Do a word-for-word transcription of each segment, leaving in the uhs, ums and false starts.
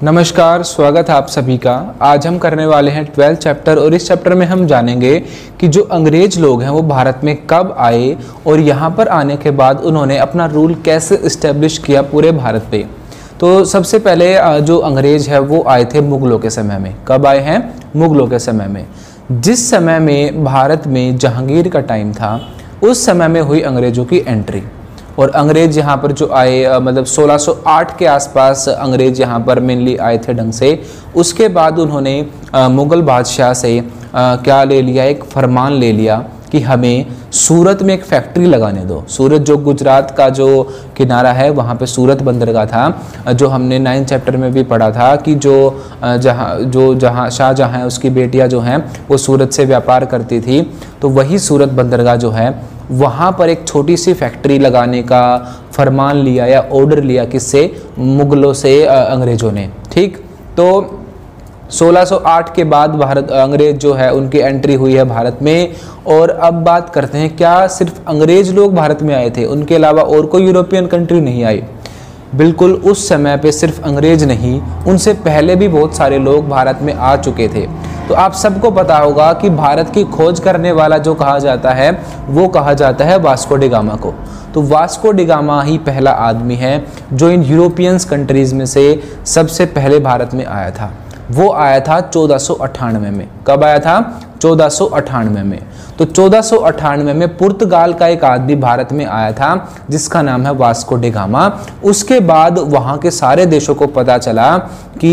नमस्कार, स्वागत है आप सभी का। आज हम करने वाले हैं ट्वेल्थ चैप्टर और इस चैप्टर में हम जानेंगे कि जो अंग्रेज लोग हैं वो भारत में कब आए और यहाँ पर आने के बाद उन्होंने अपना रूल कैसे इस्टेब्लिश किया पूरे भारत पे। तो सबसे पहले जो अंग्रेज है वो आए थे मुगलों के समय में। कब आए हैं? मुगलों के समय में। जिस समय में भारत में जहांगीर का टाइम था उस समय में हुई अंग्रेजों की एंट्री। और अंग्रेज यहाँ पर जो आए मतलब सोलह सौ आठ के आसपास अंग्रेज यहाँ पर मेनली आए थे ढंग से। उसके बाद उन्होंने मुग़ल बादशाह से आ, क्या ले लिया, एक फरमान ले लिया कि हमें सूरत में एक फैक्ट्री लगाने दो। सूरत जो गुजरात का जो किनारा है वहाँ पे सूरत बंदरगाह था, जो हमने नाइन्थ चैप्टर में भी पढ़ा था कि जो जहाँ जो जहाँ शाहजहाँ है उसकी बेटियाँ जो हैं वो सूरत से व्यापार करती थी। तो वही सूरत बंदरगाह जो है वहाँ पर एक छोटी सी फैक्ट्री लगाने का फरमान लिया या ऑर्डर लिया, किससे? मुग़लों से, अंग्रेज़ों ने। ठीक, तो सोलह सौ आठ के बाद भारत अंग्रेज जो है उनकी एंट्री हुई है भारत में। और अब बात करते हैं, क्या सिर्फ अंग्रेज लोग भारत में आए थे, उनके अलावा और कोई यूरोपियन कंट्री नहीं आई? बिल्कुल, उस समय पे सिर्फ अंग्रेज नहीं, उनसे पहले भी बहुत सारे लोग भारत में आ चुके थे। तो आप सबको पता होगा कि भारत की खोज करने वाला जो कहा जाता है वो कहा जाता है वास्को डी गामा को। तो वास्को डी गामा ही पहला आदमी है जो इन यूरोपियंस कंट्रीज़ में से सबसे पहले भारत में आया था। वो आया था चौदह सौ अट्ठानवे में। कब आया था? चौदह सौ अट्ठानवे में। तो चौदह सौ अट्ठानवे में पुर्तगाल का एक आदमी भारत में आया था जिसका नाम है वास्को डी गामा। उसके बाद वहाँ के सारे देशों को पता चला कि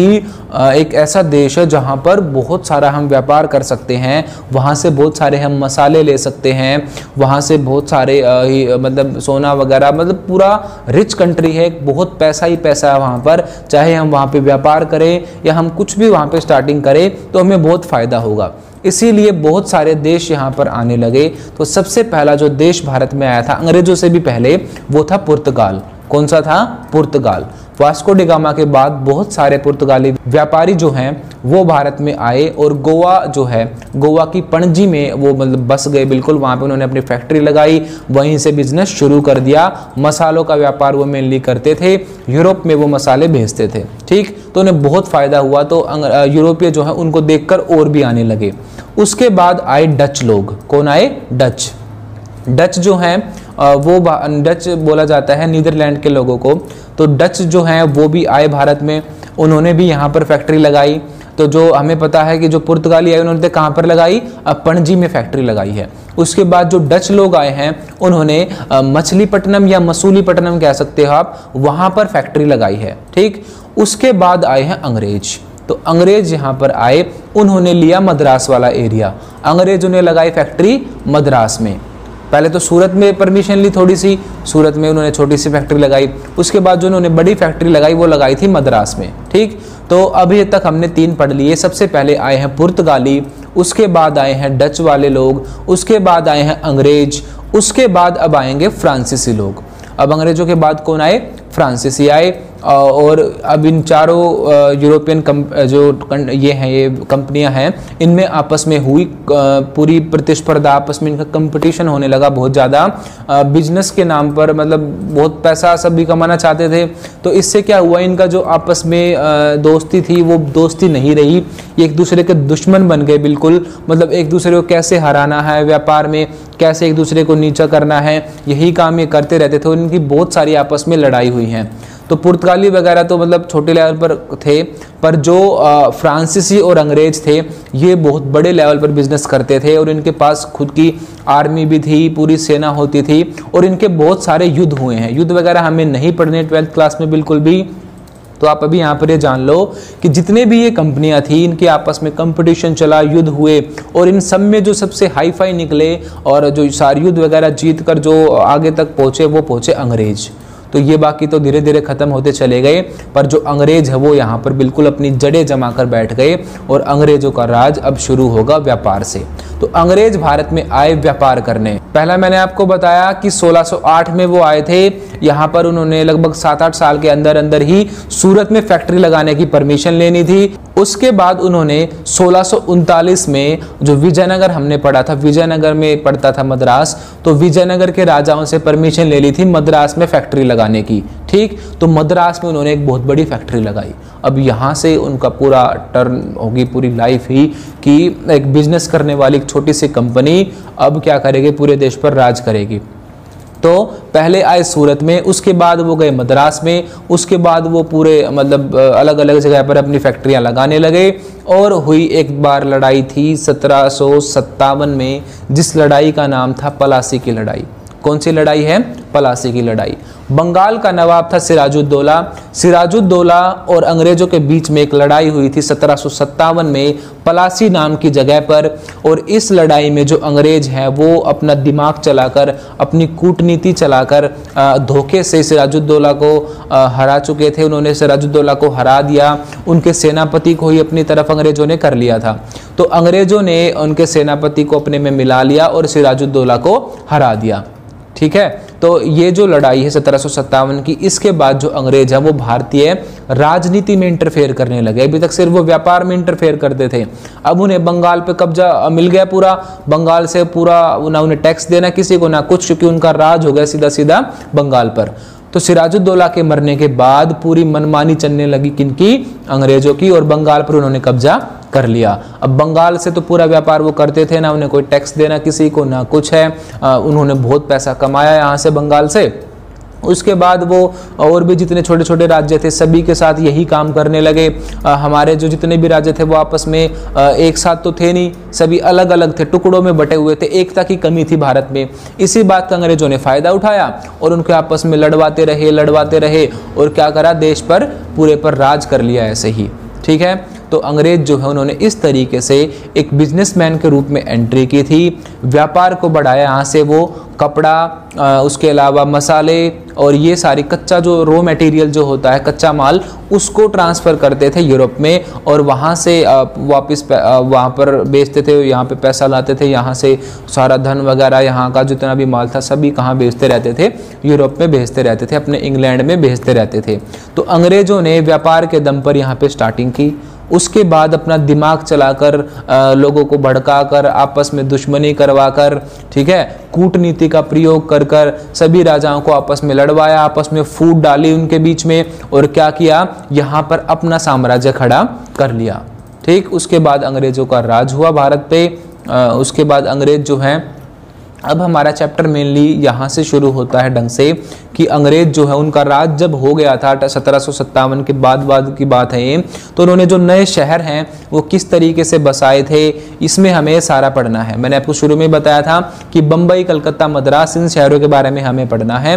एक ऐसा देश है जहाँ पर बहुत सारा हम व्यापार कर सकते हैं, वहाँ से बहुत सारे हम मसाले ले सकते हैं, वहाँ से बहुत सारे मतलब सोना वगैरह, मतलब पूरा रिच कंट्री है, बहुत पैसा ही पैसा है वहाँ पर। चाहे हम वहाँ पे व्यापार करें या हम कुछ भी वहाँ पे स्टार्टिंग करें तो हमें बहुत फ़ायदा होगा। इसीलिए बहुत सारे देश यहाँ पर आने लगे। तो सबसे पहला जो देश भारत में आया था अंग्रेजों से भी पहले वो था पुर्तगाल। कौन सा था? पुर्तगाल। वास्को डी गामा के बाद बहुत सारे पुर्तगाली व्यापारी जो हैं वो भारत में आए और गोवा जो है, गोवा की पणजी में वो मतलब बस गए बिल्कुल। वहाँ पे उन्होंने अपनी फैक्ट्री लगाई, वहीं से बिजनेस शुरू कर दिया। मसालों का व्यापार वो मेनली करते थे, यूरोप में वो मसाले भेजते थे। ठीक, तो उन्हें बहुत फ़ायदा हुआ। तो यूरोपीय जो है उनको देखकर और भी आने लगे। उसके बाद आए डच लोग। कौन आए? डच। डच जो हैं वो डच बोला जाता है नीदरलैंड के लोगों को। तो डच जो हैं वो भी आए भारत में, उन्होंने भी यहाँ पर फैक्ट्री लगाई। तो जो हमें पता है कि जो पुर्तगाली आए उन्होंने कहाँ पर लगाई? पणजी में फैक्ट्री लगाई है। उसके बाद जो डच लोग आए हैं उन्होंने मछलीपट्टनम या मसूलीपट्टनम कह सकते हो आप, वहाँ पर फैक्ट्री लगाई है। ठीक, उसके बाद आए हैं अंग्रेज। तो अंग्रेज यहाँ पर आए, उन्होंने लिया मद्रास वाला एरिया। अंग्रेजों ने लगाई फैक्ट्री मद्रास में। पहले तो सूरत में परमिशन ली थोड़ी सी, सूरत में उन्होंने छोटी सी फैक्ट्री लगाई। उसके बाद जो उन्होंने बड़ी फैक्ट्री लगाई वो लगाई थी मद्रास में। ठीक, तो अभी तक हमने तीन पढ़ लिए। सबसे पहले आए हैं पुर्तगाली, उसके बाद आए हैं डच वाले लोग, उसके बाद आए हैं अंग्रेज, उसके बाद अब आएंगे फ्रांसीसी लोग। अब अंग्रेजों के बाद कौन आए? फ्रांसीसी आए। और अब इन चारों यूरोपियन जो ये हैं ये कंपनियां हैं, इनमें आपस में हुई पूरी प्रतिस्पर्धा, आपस में इनका कंपटीशन होने लगा बहुत ज़्यादा। बिजनेस के नाम पर मतलब बहुत पैसा सब भी कमाना चाहते थे। तो इससे क्या हुआ, इनका जो आपस में दोस्ती थी वो दोस्ती नहीं रही, ये एक दूसरे के दुश्मन बन गए बिल्कुल। मतलब एक दूसरे को कैसे हराना है, व्यापार में कैसे एक दूसरे को नीचा करना है, यही काम ये करते रहते थे। इनकी बहुत सारी आपस में लड़ाई हुई हैं। तो पुर्तगाली वगैरह तो मतलब छोटे लेवल पर थे, पर जो फ्रांसीसी और अंग्रेज थे ये बहुत बड़े लेवल पर बिजनेस करते थे और इनके पास खुद की आर्मी भी थी, पूरी सेना होती थी और इनके बहुत सारे युद्ध हुए हैं। युद्ध वगैरह हमें नहीं पढ़ने ट्वेल्थ क्लास में बिल्कुल भी। तो आप अभी यहाँ पर ये जान लो कि जितने भी ये कंपनियाँ थी इनके आपस में कंपटीशन चला, युद्ध हुए और इन सब में जो सबसे हाई फाई निकले और जो सारे युद्ध वगैरह जीत कर जो आगे तक पहुँचे वो पहुँचे अंग्रेज। तो ये बाकी तो धीरे धीरे खत्म होते चले गए, पर जो अंग्रेज है वो यहाँ पर बिल्कुल अपनी जड़ें जमा कर बैठ गए और अंग्रेजों का राज अब शुरू होगा व्यापार से। तो अंग्रेज भारत में आए व्यापार करने। पहला मैंने आपको बताया कि सोलह सौ आठ में वो आए थे यहाँ पर उन्होंने लगभग सात आठ साल के अंदर अंदर ही सूरत में फैक्ट्री लगाने की परमिशन लेनी थी। उसके बाद उन्होंने सोलह सौ उनतालीस में, जो विजयनगर हमने पढ़ा था, विजयनगर में पड़ता था मद्रास, तो विजयनगर के राजाओं से परमिशन ले ली थी मद्रास में फैक्ट्री लगाने की। ठीक, तो मद्रास में उन्होंने एक बहुत बड़ी फैक्ट्री लगाई। अब यहाँ से उनका पूरा टर्न होगी, पूरी लाइफ ही कि एक बिजनेस करने वाली एक छोटी सी कंपनी अब क्या करेगी, पूरे देश पर राज करेगी। तो पहले आए सूरत में, उसके बाद वो गए मद्रास में, उसके बाद वो पूरे मतलब अलग अलग जगह पर अपनी फैक्ट्रियां लगाने लगे। और हुई एक बार लड़ाई थी सत्रह सौ सत्तावन में, जिस लड़ाई का नाम था पलासी की लड़ाई। कौन सी लड़ाई है? पलासी की लड़ाई। बंगाल का नवाब था सिराजुद्दौला। सिराजुद्दौला और अंग्रेजों के बीच में एक लड़ाई हुई थी सत्रह सौ सत्तावन में पलासी नाम की जगह पर। और इस लड़ाई में जो अंग्रेज हैं वो अपना दिमाग चलाकर, अपनी कूटनीति चलाकर धोखे से सिराजुद्दौला को हरा चुके थे। उन्होंने सिराजुद्दौला को हरा दिया, उनके सेनापति को ही अपनी तरफ अंग्रेजों ने कर लिया था। तो अंग्रेजों ने उनके सेनापति को अपने में मिला लिया और सिराजुद्दौला को हरा दिया। ठीक है, तो ये जो लड़ाई है सत्रह सौ सत्तावन की, इसके बाद जो अंग्रेज है वो भारतीय राजनीति में इंटरफेयर करने लगे। अभी तक सिर्फ वो व्यापार में इंटरफेयर करते थे, अब उन्हें बंगाल पे कब्जा मिल गया पूरा। बंगाल से पूरा ना उन्हें टैक्स देना किसी को, ना कुछ, क्योंकि उनका राज हो गया सीधा सीधा बंगाल पर। तो सिराजुद्दौला के मरने के बाद पूरी मनमानी चलने लगी किनकी? अंग्रेजों की, और बंगाल पर उन्होंने कब्जा कर लिया। अब बंगाल से तो पूरा व्यापार वो करते थे, ना उन्हें कोई टैक्स देना किसी को, ना कुछ है। आ, उन्होंने बहुत पैसा कमाया यहाँ से बंगाल से। उसके बाद वो और भी जितने छोटे छोटे राज्य थे सभी के साथ यही काम करने लगे। आ, हमारे जो जितने भी राज्य थे वो आपस में आ, एक साथ तो थे नहीं, सभी अलग अलग थे, टुकड़ों में बटे हुए थे, एकता की कमी थी भारत में। इसी बात का अंग्रेजों ने फायदा उठाया और उनके आपस में लड़वाते रहे लड़वाते रहे और क्या करा, देश पर पूरे पर राज कर लिया ऐसे ही। ठीक है, तो अंग्रेज जो है उन्होंने इस तरीके से एक बिजनेसमैन के रूप में एंट्री की थी, व्यापार को बढ़ाया। यहाँ से वो कपड़ा, उसके अलावा मसाले और ये सारी कच्चा जो रॉ मटेरियल जो होता है, कच्चा माल, उसको ट्रांसफ़र करते थे यूरोप में और वहाँ से वापस वहाँ पर बेचते थे, यहाँ पे पैसा लाते थे, यहाँ से सारा धन वगैरह, यहाँ का जितना भी माल था सभी कहाँ बेचते रहते थे? यूरोप में भेजते रहते थे, अपने इंग्लैंड में भेजते रहते थे। तो अंग्रेज़ों ने व्यापार के दम पर यहाँ पर स्टार्टिंग की। उसके बाद अपना दिमाग चलाकर, लोगों को भड़काकर, आपस में दुश्मनी करवाकर, ठीक है, कूटनीति का प्रयोग कर कर सभी राजाओं को आपस में लड़वाया, आपस में फूट डाली उनके बीच में और क्या किया, यहाँ पर अपना साम्राज्य खड़ा कर लिया। ठीक, उसके बाद अंग्रेजों का राज हुआ भारत पे। उसके बाद अंग्रेज जो हैं, अब हमारा चैप्टर मेनली यहाँ से शुरू होता है ढंग से कि अंग्रेज जो है उनका राज जब हो गया था सत्रह सौ सत्तावन के बाद बाद की बात है ये, तो उन्होंने जो नए शहर हैं वो किस तरीके से बसाए थे, इसमें हमें सारा पढ़ना है। मैंने आपको शुरू में बताया था कि बम्बई, कलकत्ता, मद्रास, इन शहरों के बारे में हमें पढ़ना है।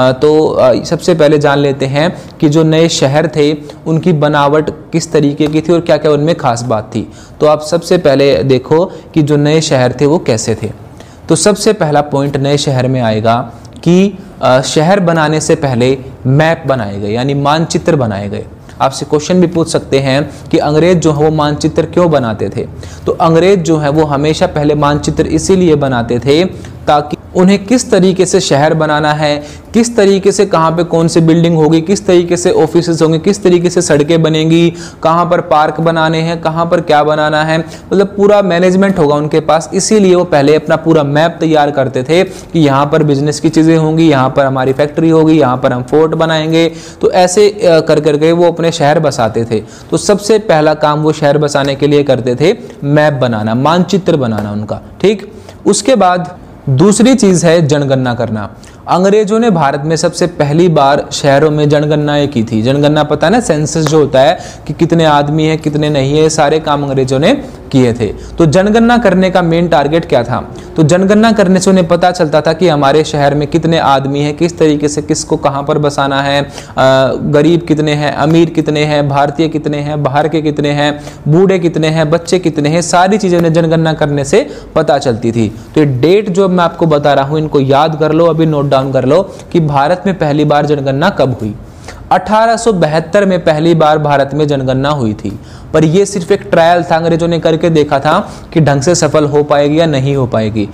तो सबसे पहले जान लेते हैं कि जो नए शहर थे उनकी बनावट किस तरीके की थी और क्या क्या उनमें खास बात थी। तो आप सबसे पहले देखो कि जो नए शहर थे वो कैसे थे। तो सबसे पहला पॉइंट नए शहर में आएगा कि शहर बनाने से पहले मैप बनाए गए, यानी मानचित्र बनाए गए। आपसे क्वेश्चन भी पूछ सकते हैं कि अंग्रेज जो है वो मानचित्र क्यों बनाते थे। तो अंग्रेज जो है वो हमेशा पहले मानचित्र इसीलिए बनाते थे ताकि उन्हें किस तरीके से शहर बनाना है, किस तरीके से कहाँ पे कौन सी बिल्डिंग होगी, किस तरीके से ऑफिसेज होंगे, किस तरीके से सड़कें बनेंगी, कहाँ पर पार्क बनाने हैं, कहाँ पर क्या बनाना है, मतलब पूरा मैनेजमेंट होगा उनके पास। इसीलिए वो पहले अपना पूरा मैप तैयार करते थे कि यहाँ पर बिजनेस की चीज़ें होंगी, यहाँ पर हमारी फैक्ट्री होगी, यहाँ पर हम फोर्ट बनाएंगे। तो ऐसे कर करके वो अपने शहर बसाते थे। तो सबसे पहला काम वो शहर बसाने के लिए करते थे मैप बनाना, मानचित्र बनाना उनका। ठीक, उसके बाद दूसरी चीज़ है जनगणना करना। अंग्रेजों ने भारत में सबसे पहली बार शहरों में जनगणनाएं की थी। जनगणना पता है ना, सेंसस जो होता है कि कितने आदमी हैं कितने नहीं है, सारे काम अंग्रेजों ने किए थे। तो जनगणना करने का मेन टारगेट क्या था? तो जनगणना करने से उन्हें पता चलता था कि हमारे शहर में कितने आदमी हैं, किस तरीके से किसको कहाँ पर बसाना है, गरीब कितने हैं, अमीर कितने हैं, भारतीय कितने हैं, बाहर के कितने हैं, बूढ़े कितने हैं, बच्चे कितने हैं, सारी चीज़ें उन्हें जनगणना करने से पता चलती थी। तो ये डेट जो मैं आपको बता रहा हूँ इनको याद कर लो, अभी नोट डाउन कर लो कि भारत में पहली बार जनगणना कब हुई। अठारह सौ बहत्तर में पहली बार भारत में जनगणना हुई थी, पर यह सिर्फ एक ट्रायल था, अंग्रेजों ने करके देखा था कि ढंग से सफल हो पाएगी या नहीं हो पाएगी।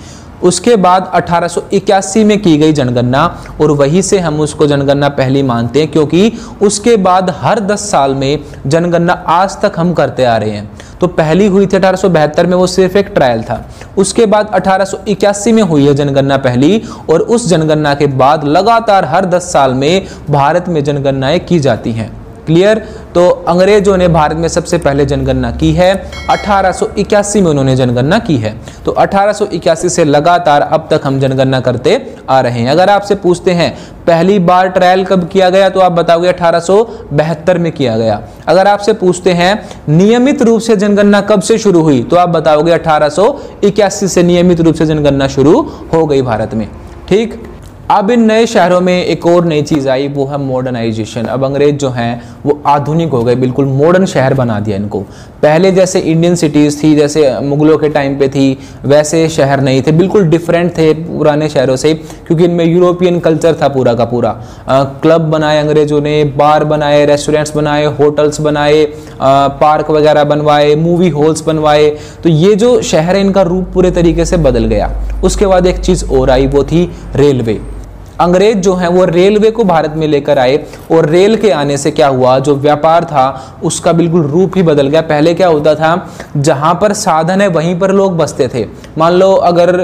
उसके बाद अठारह सौ इक्यासी में की गई जनगणना, और वहीं से हम उसको जनगणना पहली मानते हैं, क्योंकि उसके बाद हर दस साल में जनगणना आज तक हम करते आ रहे हैं। तो पहली हुई थी अठारह सौ बहत्तर में, वो सिर्फ एक ट्रायल था। उसके बाद अठारह सौ इक्यासी में हुई है जनगणना पहली, और उस जनगणना के बाद लगातार हर दस साल में भारत में जनगणनाएं की जाती हैं। क्लियर? तो अंग्रेजों ने भारत में सबसे पहले जनगणना की है, अठारह सौ इक्यासी में उन्होंने जनगणना की है। तो अठारह सौ इक्यासी से लगातार अब तक हम जनगणना करते आ रहे हैं। अगर आपसे पूछते हैं पहली बार ट्रायल कब किया गया, तो आप बताओगे अठारह सौ बहत्तर में किया गया। अगर आपसे पूछते हैं नियमित रूप से जनगणना कब से शुरू हुई, तो आप बताओगे अठारह सौ इक्यासी से नियमित रूप से जनगणना शुरू हो गई भारत में। ठीक। अब इन नए शहरों में एक और नई चीज़ आई, वो है मॉडर्नाइजेशन। अब अंग्रेज जो हैं वो आधुनिक हो गए, बिल्कुल मॉडर्न शहर बना दिया इनको। पहले जैसे इंडियन सिटीज़ थी, जैसे मुगलों के टाइम पे थी, वैसे शहर नहीं थे, बिल्कुल डिफरेंट थे पुराने शहरों से, क्योंकि इनमें यूरोपियन कल्चर था पूरा का पूरा। आ, क्लब बनाए अंग्रेजों ने, बार बनाए, रेस्टोरेंट्स बनाए, होटल्स बनाए, आ, पार्क वगैरह बनवाए, मूवी हॉल्स बनवाए। तो ये जो शहर है इनका रूप पूरे तरीके से बदल गया। उसके बाद एक चीज़ और आई, वो थी रेलवे। अंग्रेज जो हैं वो रेलवे को भारत में लेकर आए, और रेल के आने से क्या हुआ, जो व्यापार था उसका बिल्कुल रूप ही बदल गया। पहले क्या होता था, जहाँ पर साधन है वहीं पर लोग बसते थे। मान लो अगर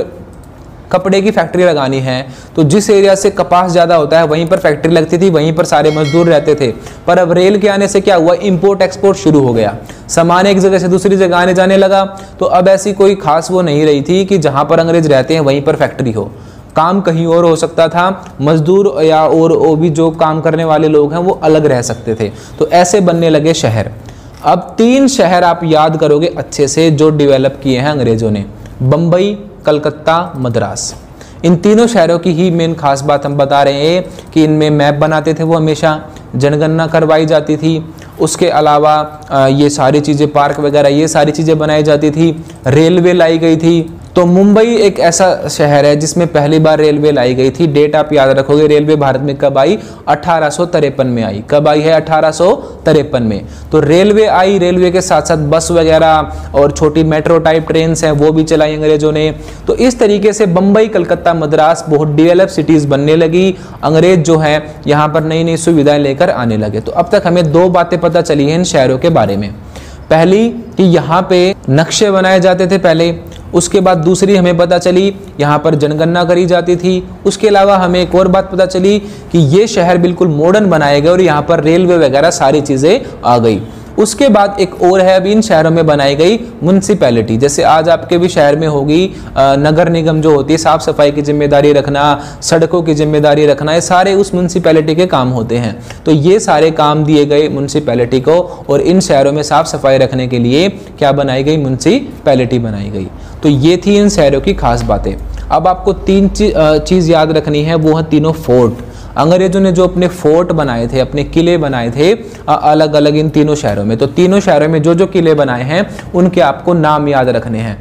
कपड़े की फैक्ट्री लगानी है, तो जिस एरिया से कपास ज़्यादा होता है वहीं पर फैक्ट्री लगती थी, वहीं पर सारे मजदूर रहते थे। पर अब रेल के आने से क्या हुआ, इंपोर्ट एक्सपोर्ट शुरू हो गया, सामान एक जगह से दूसरी जगह आने जाने लगा। तो अब ऐसी कोई खास वो नहीं रही थी कि जहाँ पर अंग्रेज रहते हैं वहीं पर फैक्ट्री हो, काम कहीं और हो सकता था। मजदूर या और वो भी जो काम करने वाले लोग हैं वो अलग रह सकते थे। तो ऐसे बनने लगे शहर। अब तीन शहर आप याद करोगे अच्छे से जो डेवलप किए हैं अंग्रेजों ने, बम्बई, कलकत्ता, मद्रास। इन तीनों शहरों की ही मेन खास बात हम बता रहे हैं कि इनमें मैप बनाते थे वो, हमेशा जनगणना करवाई जाती थी। उसके अलावा ये सारी चीज़ें, पार्क वगैरह, ये सारी चीज़ें बनाई जाती थी। रेलवे लाई गई थी। तो मुंबई एक ऐसा शहर है जिसमें पहली बार रेलवे लाई गई थी। डेट आप याद रखोगे, रेलवे भारत में कब आई, अठारह सौ तिरपन में आई। कब आई है, अठारह सौ तिरपन में। तो रेलवे आई, रेलवे के साथ साथ बस वगैरह और छोटी मेट्रो टाइप ट्रेन हैं वो भी चलाई अंग्रेजों ने। तो इस तरीके से बम्बई, कलकत्ता, मद्रास बहुत डेवलप सिटीज़ बनने लगी। अंग्रेज जो है यहाँ पर नई नई सुविधाएं लेकर आने लगे। तो अब तक हमें दो बातें पता चली हैं इन शहरों के बारे में। पहली कि यहाँ पे नक्शे बनाए जाते थे पहले। उसके बाद दूसरी हमें पता चली यहाँ पर जनगणना करी जाती थी। उसके अलावा हमें एक और बात पता चली कि ये शहर बिल्कुल मॉडर्न बनाए गए और यहाँ पर रेलवे वगैरह सारी चीज़ें आ गई। उसके बाद एक और है, अभी इन शहरों में बनाई गई म्युनिसिपैलिटी। जैसे आज आपके भी शहर में होगी नगर निगम जो होती है, साफ सफाई की जिम्मेदारी रखना, सड़कों की जिम्मेदारी रखना, ये सारे उस म्युनिसिपैलिटी के काम होते हैं। तो ये सारे काम दिए गए म्युनिसिपैलिटी को, और इन शहरों में साफ सफाई रखने के लिए क्या बनाई गई, म्युनिसिपैलिटी बनाई गई। तो ये थी इन शहरों की खास बातें। अब आपको तीन चीज़ याद रखनी है, वो है तीनों फोर्ट। अंग्रेजों ने जो अपने फोर्ट बनाए थे, अपने किले बनाए थे अलग अलग इन तीनों शहरों में। तो तीनों शहरों में जो जो किले बनाए हैं उनके आपको नाम याद रखने हैं।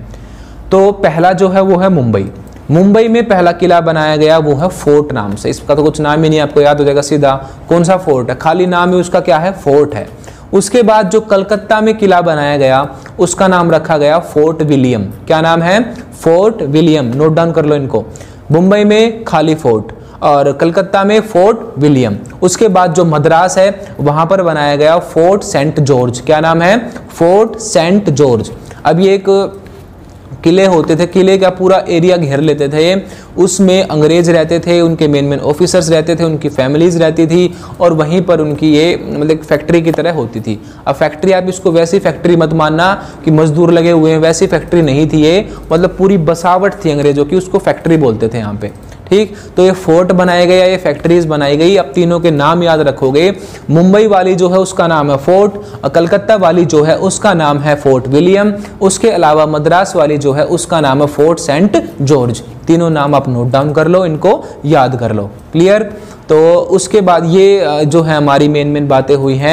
तो पहला जो है वो है मुंबई। मुंबई में पहला किला बनाया गया वो है फोर्ट नाम से। इसका तो कुछ नाम ही नहीं, आपको याद हो जाएगा सीधा कौन सा फोर्ट है, खाली नाम ही उसका क्या है, फोर्ट है। उसके बाद जो कलकत्ता में किला बनाया गया उसका नाम रखा गया फोर्ट विलियम। क्या नाम है, फोर्ट विलियम। नोट डाउन कर लो इनको। मुंबई में खाली फोर्ट और कलकत्ता में फोर्ट विलियम। उसके बाद जो मद्रास है वहां पर बनाया गया फोर्ट सेंट जॉर्ज। क्या नाम है, फोर्ट सेंट जॉर्ज। अब ये एक किले होते थे, किले का पूरा एरिया घेर लेते थे, उसमें अंग्रेज रहते थे, उनके मेन मेन ऑफिसर्स रहते थे, उनकी फैमिलीज रहती थी, और वहीं पर उनकी ये मतलब फैक्ट्री की तरह होती थी। अब फैक्ट्री आप इसको वैसी फैक्ट्री मत मानना कि मजदूर लगे हुए हैं, वैसी फैक्ट्री नहीं थी ये, मतलब पूरी बसावट थी अंग्रेजों की, उसको फैक्ट्री बोलते थे यहाँ पे। ठीक, तो ये फोर्ट बनाए गए, ये फैक्ट्रीज बनाई गई। अब तीनों के नाम याद रखोगे। मुंबई वाली जो है उसका नाम है फोर्ट, और कलकत्ता वाली जो है उसका नाम है फोर्ट विलियम। उसके अलावा मद्रास वाली जो है उसका नाम है फोर्ट सेंट जॉर्ज। तीनों नाम आप नोट डाउन कर लो, इनको याद कर लो। क्लियर। तो उसके बाद ये जो है हमारी मेन मेन बातें हुई हैं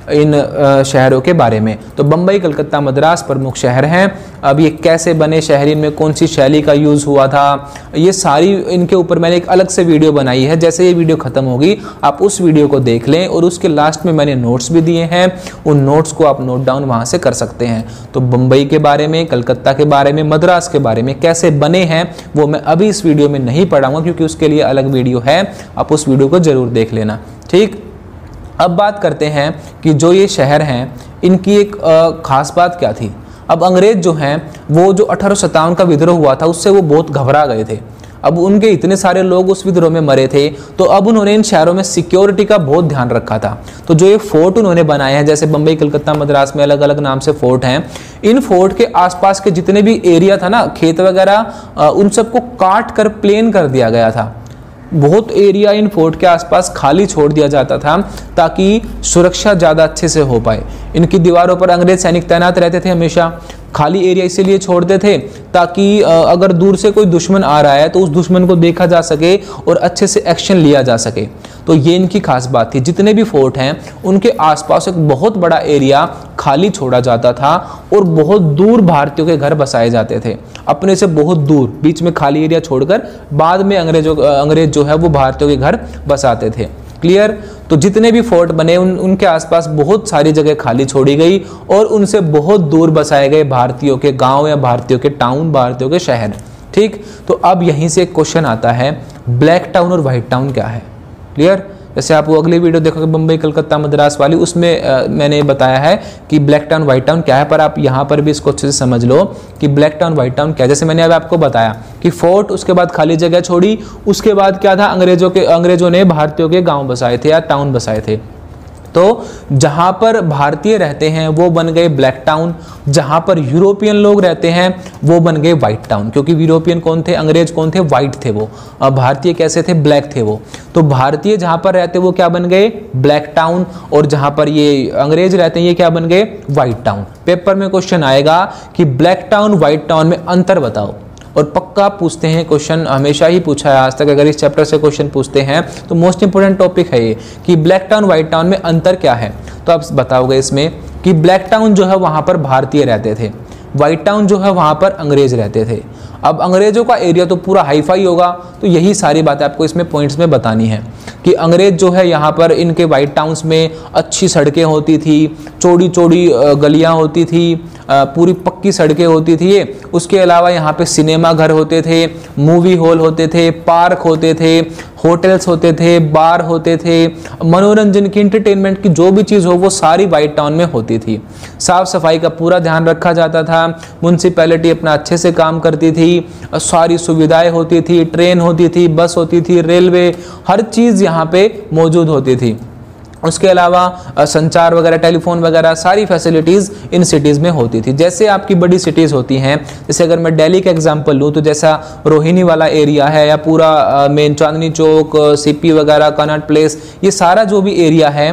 इन शहरों के बारे में। तो बम्बई, कलकत्ता, मद्रास प्रमुख शहर हैं। अब ये कैसे बने शहर, इनमें कौन सी शैली का यूज़ हुआ था, ये सारी इनके ऊपर मैंने एक अलग से वीडियो बनाई है। जैसे ये वीडियो ख़त्म होगी आप उस वीडियो को देख लें, और उसके लास्ट में मैंने नोट्स भी दिए हैं, उन नोट्स को आप नोट डाउन वहाँ से कर सकते हैं। तो बम्बई के बारे में, कलकत्ता के बारे में, मद्रास के बारे में कैसे बने हैं वो मैं अभी इस वीडियो में नहीं पढ़ाऊँगा, क्योंकि उसके लिए अलग वीडियो है, आप उस वीडियो को ज़रूर देख लेना। ठीक, अब बात करते हैं कि जो ये शहर हैं इनकी एक ख़ास बात क्या थी। अब अंग्रेज जो हैं वो जो अठारह सौ सत्तावन का विद्रोह हुआ था उससे वो बहुत घबरा गए थे। अब उनके इतने सारे लोग उस विद्रोह में मरे थे, तो अब उन्होंने इन शहरों में सिक्योरिटी का बहुत ध्यान रखा था। तो जो ये फोर्ट उन्होंने बनाए हैं, जैसे बम्बई, कलकत्ता, मद्रास में अलग अलग नाम से फोर्ट हैं, इन फोर्ट के आसपास के जितने भी एरिया था ना, खेत वगैरह, उन सबको काट कर प्लेन कर दिया गया था। बहुत एरिया इन फोर्ट के आसपास खाली छोड़ दिया जाता था ताकि सुरक्षा ज़्यादा अच्छे से हो पाए। इनकी दीवारों पर अंग्रेज सैनिक तैनात रहते थे हमेशा। खाली एरिया इसीलिए छोड़ते थे ताकि अगर दूर से कोई दुश्मन आ रहा है तो उस दुश्मन को देखा जा सके और अच्छे से एक्शन लिया जा सके। तो ये इनकी खास बात थी। जितने भी फोर्ट हैं उनके आसपास एक बहुत बड़ा एरिया खाली छोड़ा जाता था और बहुत दूर भारतीयों के घर बसाए जाते थे, अपने से बहुत दूर, बीच में खाली एरिया छोड़कर बाद में अंग्रेजों अंग्रेज जो है वो भारतीयों के घर बसाते थे। क्लियर। तो जितने भी फोर्ट बने उन उनके आसपास बहुत सारी जगह खाली छोड़ी गई और उनसे बहुत दूर बसाए गए भारतीयों के गांव या भारतीयों के टाउन, भारतीयों के शहर। ठीक, तो अब यहीं से एक क्वेश्चन आता है, ब्लैक टाउन और व्हाइट टाउन क्या है। क्लियर। जैसे आप वो अगली वीडियो देखोगे बम्बई, कलकत्ता, मद्रास वाली, उसमें आ, मैंने बताया है कि ब्लैक टाउन, व्हाइट टाउन क्या है, पर आप यहाँ पर भी इसको अच्छे से समझ लो कि ब्लैक टाउन, व्हाइट टाउन क्या है। जैसे मैंने अब आपको बताया कि फोर्ट, उसके बाद खाली जगह छोड़ी, उसके बाद क्या था, अंग्रेजों के अंग्रेजों ने भारतीयों के गाँव बसाए थे या टाउन बसाए थे। तो जहाँ पर भारतीय रहते हैं वो बन गए ब्लैक टाउन, जहाँ पर यूरोपियन लोग रहते हैं वो बन गए व्हाइट टाउन। क्योंकि यूरोपियन कौन थे, अंग्रेज कौन थे, व्हाइट थे वो, और भारतीय कैसे थे, ब्लैक थे वो। तो भारतीय जहाँ पर रहते वो क्या बन गए, ब्लैक टाउन, और जहाँ पर ये अंग्रेज रहते हैं ये क्या बन गए, व्हाइट टाउन। पेपर में क्वेश्चन आएगा कि ब्लैक टाउन, व्हाइट टाउन में अंतर बताओ, और पक्का पूछते हैं क्वेश्चन, हमेशा ही पूछा है आज तक। अगर इस चैप्टर से क्वेश्चन पूछते हैं तो मोस्ट इंपोर्टेंट टॉपिक है ये कि ब्लैक टाउन, व्हाइट टाउन में अंतर क्या है। तो आप बताओगे इसमें कि ब्लैक टाउन जो है वहाँ पर भारतीय रहते थे, व्हाइट टाउन जो है वहाँ पर अंग्रेज रहते थे। अब अंग्रेजों का एरिया तो पूरा हाईफाई होगा, तो यही सारी बातें आपको इसमें पॉइंट्स में बतानी है कि अंग्रेज जो है यहाँ पर इनके व्हाइट टाउन्स में अच्छी सड़कें होती थी, चौड़ी चौड़ी गलियाँ होती थी, पूरी पक्की सड़कें होती थी ये। उसके अलावा यहाँ पे सिनेमा घर होते थे, मूवी हॉल होते थे, पार्क होते थे, होटल्स होते थे, बार होते थे, मनोरंजन की, इंटरटेनमेंट की जो भी चीज़ हो वो सारी व्हाइट टाउन में होती थी। साफ सफाई का पूरा ध्यान रखा जाता था, म्यूनसिपैलिटी अपना अच्छे से काम करती थी, सारी सुविधाएं होती थी, ट्रेन होती थी, बस होती थी, रेलवे, हर चीज़ यहाँ पे मौजूद होती थी। उसके अलावा संचार वगैरह, टेलीफोन वगैरह सारी फैसिलिटीज़ इन सिटीज़ में होती थी। जैसे आपकी बड़ी सिटीज़ होती हैं, जैसे अगर मैं दिल्ली का एग्जांपल लूँ तो जैसा रोहिणी वाला एरिया है या पूरा मेन चांदनी चौक, सीपी वगैरह, कनॉट प्लेस, ये सारा जो भी एरिया है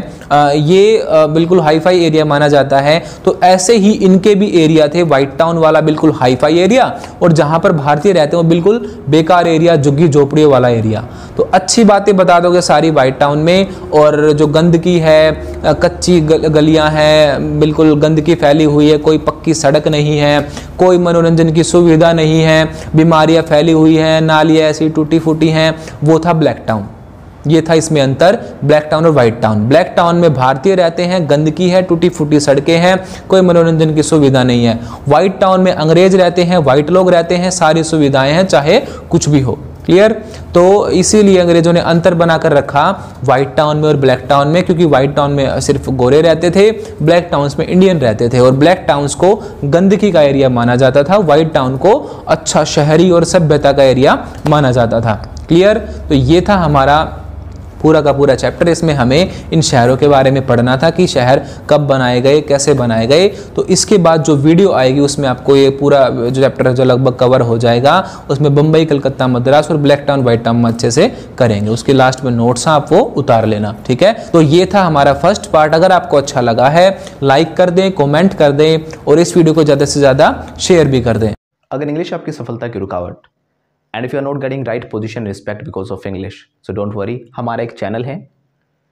ये बिल्कुल हाईफाई एरिया माना जाता है। तो ऐसे ही इनके भी एरिया थे, व्हाइट टाउन वाला बिल्कुल हाईफाई एरिया, और जहाँ पर भारतीय रहते हैं वो बिल्कुल बेकार एरिया, झुग्गी झोपड़ियों वाला एरिया। तो अच्छी बातें बता दोगे सारी व्हाइट टाउन में, और जो गंदगी है, कच्ची गलियां हैं, बिल्कुल गंदगी फैली हुई है, कोई पक्की सड़क नहीं है, कोई मनोरंजन की सुविधा नहीं है, बीमारियां फैली हुई हैं, नालियाँ ऐसी टूटी फूटी हैं, वो था ब्लैक टाउन। ये था इसमें अंतर, ब्लैक टाउन और व्हाइट टाउन। ब्लैक टाउन में भारतीय रहते हैं, गंदगी है, टूटी फूटी सड़कें हैं, कोई मनोरंजन की सुविधा नहीं है। व्हाइट टाउन में अंग्रेज रहते हैं, व्हाइट लोग रहते हैं, सारी सुविधाएं हैं, चाहे कुछ भी हो। क्लियर। तो इसीलिए अंग्रेजों ने अंतर बनाकर रखा व्हाइट टाउन में और ब्लैक टाउन में, क्योंकि व्हाइट टाउन में सिर्फ गोरे रहते थे, ब्लैक टाउन्स में इंडियन रहते थे, और ब्लैक टाउन्स को गंदगी का एरिया माना जाता था, व्हाइट टाउन को अच्छा शहरी और सभ्यता का एरिया माना जाता था। क्लियर। तो ये था हमारा पूरा का पूरा चैप्टर। इसमें हमें इन शहरों के बारे में पढ़ना था कि शहर कब बनाए गए, कैसे बनाए गए। तो इसके बाद जो वीडियो आएगी उसमें आपको ये पूरा जो चैप्टर जो लगभग कवर हो जाएगा, उसमें बम्बई, कलकत्ता, मद्रास और ब्लैक टाउन, व्हाइट टाउन अच्छे से करेंगे। उसके लास्ट में नोट्स हैं, आप वो उतार लेना। ठीक है। तो ये था हमारा फर्स्ट पार्ट। अगर आपको अच्छा लगा है लाइक कर दें, कॉमेंट कर दें, और इस वीडियो को ज़्यादा से ज़्यादा शेयर भी कर दें। अगर इंग्लिश आपकी सफलता की रुकावट, and if you are not getting right position respect because of English, so don't worry, हमारा एक चैनल है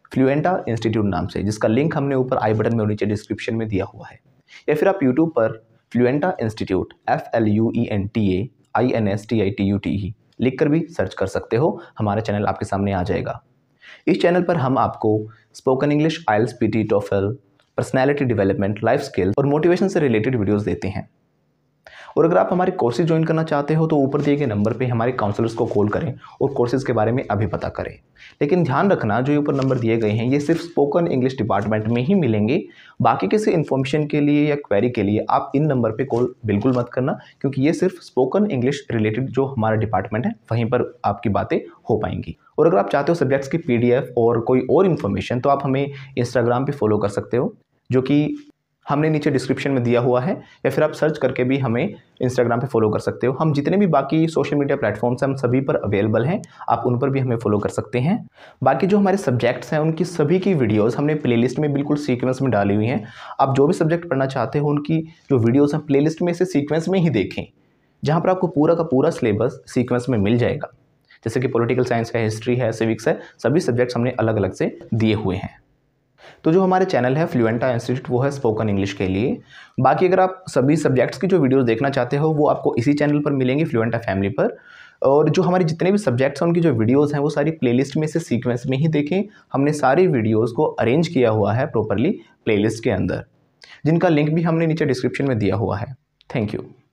फ्लुएंटा इंस्टीट्यूट नाम से, जिसका लिंक हमने ऊपर आई बटन में और नीचे डिस्क्रिप्शन में दिया हुआ है। या फिर आप यूट्यूब पर Fluenta institute F L U E N T A I N S T I T U T E लिख कर भी सर्च कर सकते हो। हमारा चैनल आपके सामने आ जाएगा। इस चैनल पर हम आपको spoken English, IELTS, PTE, TOEFL, personality development, life skill और मोटिवेशन से रिलेटेड वीडियोस देते हैं। और अगर आप हमारे कोर्सेज ज्वाइन करना चाहते हो तो ऊपर दिए गए नंबर पे हमारे काउंसलर्स को कॉल करें और कोर्सेज के बारे में अभी पता करें। लेकिन ध्यान रखना, जो ऊपर नंबर दिए गए हैं ये सिर्फ स्पोकन इंग्लिश डिपार्टमेंट में ही मिलेंगे। बाकी किसी इन्फॉर्मेशन के लिए या क्वेरी के लिए आप इन नंबर पे कॉल बिल्कुल मत करना, क्योंकि ये सिर्फ स्पोकन इंग्लिश रिलेटेड जो हमारा डिपार्टमेंट है वहीं पर आपकी बातें हो पाएंगी। और अगर आप चाहते हो सब्जेक्ट्स की पीडीएफ और कोई और इन्फॉर्मेशन तो आप हमें इंस्टाग्राम पे फॉलो कर सकते हो, जो कि हमने नीचे डिस्क्रिप्शन में दिया हुआ है, या फिर आप सर्च करके भी हमें इंस्टाग्राम पे फॉलो कर सकते हो। हम जितने भी बाकी सोशल मीडिया प्लेटफॉर्म्स हैं हम सभी पर अवेलेबल हैं, आप उन पर भी हमें फॉलो कर सकते हैं। बाकी जो हमारे सब्जेक्ट्स हैं उनकी सभी की वीडियोस हमने प्लेलिस्ट में बिल्कुल सीक्वेंस में डाली हुई हैं। आप जो भी सब्जेक्ट पढ़ना चाहते हो उनकी जो वीडियोज़ हैं प्लेलिस्ट में से सीक्वेंस में ही देखें, जहाँ पर आपको पूरा का पूरा सिलेबस सीक्वेंस में मिल जाएगा। जैसे कि पॉलिटिकल साइंस है, हिस्ट्री है, सिविक्स है, सभी सब्जेक्ट्स हमने अलग अलग से दिए हुए हैं। तो जो हमारे चैनल है फ्लुएंटा इंस्टीट्यूट वो है स्पोकन इंग्लिश के लिए। बाकी अगर आप सभी सब्जेक्ट्स की जो वीडियोस देखना चाहते हो वो आपको इसी चैनल पर मिलेंगी, फ्लुएंटा फैमिली पर। और जो हमारे जितने भी सब्जेक्ट्स हैं उनकी जो वीडियोस हैं वो सारी प्लेलिस्ट में से सीक्वेंस में ही देखें। हमने सारी वीडियोस को अरेंज किया हुआ है प्रॉपरली प्लेलिस्ट के अंदर, जिनका लिंक भी हमने नीचे डिस्क्रिप्शन में दिया हुआ है। Thank you.